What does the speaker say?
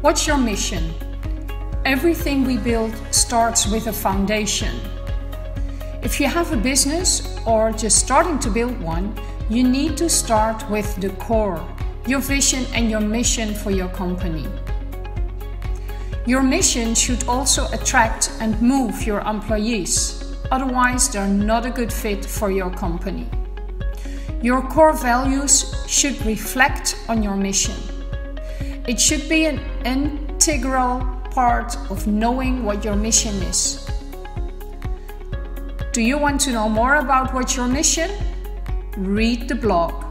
What's your mission? Everything we build starts with a foundation. If you have a business or just starting to build one, you need to start with the core, your vision and your mission for your company. Your mission should also attract and move your employees, otherwise they're not a good fit for your company. Your core values should reflect on your mission. It should be an integral part of knowing what your mission is. Do you want to know more about what's your mission? Read the blog.